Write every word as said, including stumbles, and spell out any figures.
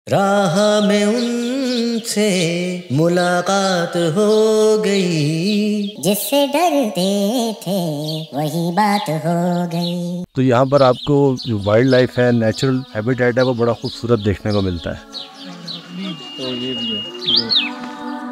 राह में उनसे मुलाकात हो गई, जिससे डरते थे वही बात हो गई। तो यहाँ पर आपको जो वाइल्ड लाइफ है, नेचुरल हैबिटेट है, वो बड़ा खूबसूरत देखने को मिलता है। तो ये भी है।